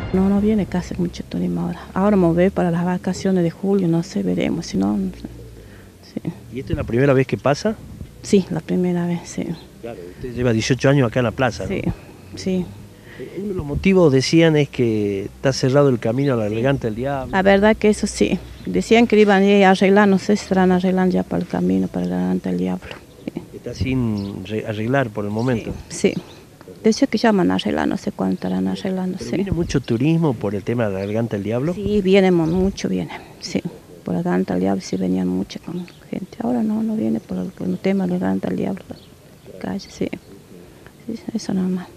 No, no viene casi mucho turismo ahora. Ahora vamos a ver para las vacaciones de julio, no sé, veremos, si no, no sé. Sí. ¿Y esta es la primera vez que pasa? Sí, la primera vez, sí. Claro, usted lleva 18 años acá en la plaza, ¿no? Sí, sí. Uno de los motivos, decían, es que está cerrado el camino a la Garganta del Diablo. La verdad que eso sí. Decían que iban a ir a arreglar, no sé si estarán arreglando ya para el camino, para la Garganta del Diablo. Sí. Está sin arreglar por el momento. Sí. Decía que ya van a arreglar, no sé cuándo estarán arreglando, ¿Pero sí. viene mucho turismo por el tema de la Garganta del Diablo? Sí, vienen mucho, vienen, sí. Por la Garganta del Diablo sí venían mucho con gente. Ahora no, no viene por el tema de la Garganta del Diablo. Calle, sí. Sí, eso nada más.